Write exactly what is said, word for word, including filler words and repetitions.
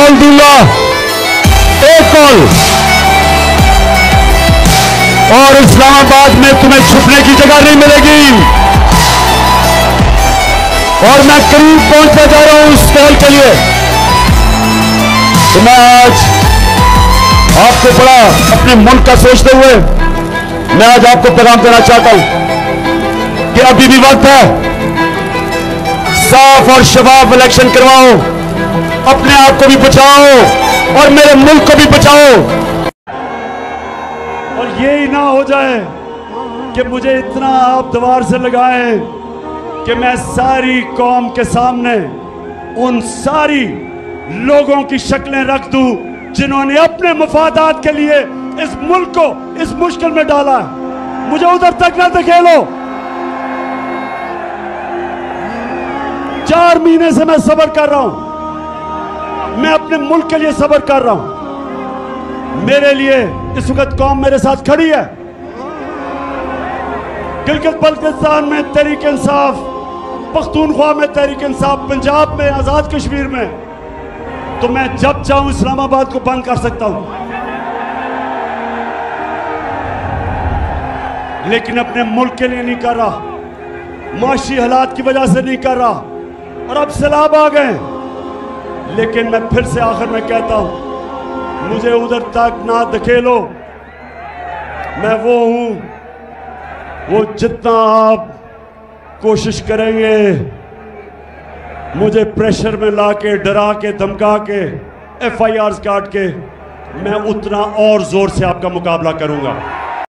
Call दूंगा, एक call, और इस्लामाबाद में तुम्हें छुपने की जगह नहीं मिलेगी। और मैं करीब पहुंचता जा रहा हूं उस कॉल के लिए। तो मैं आज आपको बड़ा अपने मुल्क का सोचते हुए मैं आज आपको पैगाम देना चाहता हूं कि अभी भी वक्त है, साफ और शफाफ इलेक्शन करवाओ, अपने आप को भी बचाओ और मेरे मुल्क को भी बचाओ। और ये ही ना हो जाए कि मुझे इतना आप दीवार से लगाएं कि मैं सारी कौम के सामने उन सारी लोगों की शक्लें रख दूं जिन्होंने अपने मफादात के लिए इस मुल्क को इस मुश्किल में डाला है। मुझे उधर तक ना धकेलो। चार महीने से मैं सब्र कर रहा हूं, मैं अपने मुल्क के लिए सब्र कर रहा हूं। मेरे लिए इस वक्त कौम मेरे साथ खड़ी है। गिलगित बल्तिस्तान में तहरीक इंसाफ, पख्तूनख्वा में तहरीक इंसाफ, पंजाब में, आजाद कश्मीर में, तो मैं जब चाहूं इस्लामाबाद को बंद कर सकता हूं, लेकिन अपने मुल्क के लिए नहीं कर रहा, माशी हालात की वजह से नहीं कर रहा। और अब सैलाब आ गए, लेकिन मैं फिर से आखिर में कहता हूं, मुझे उधर तक ना धकेलो। मैं वो हूं, वो जितना आप कोशिश करेंगे मुझे प्रेशर में लाके, डरा के, धमका के, एफ आई आर काट के, मैं उतना और जोर से आपका मुकाबला करूंगा।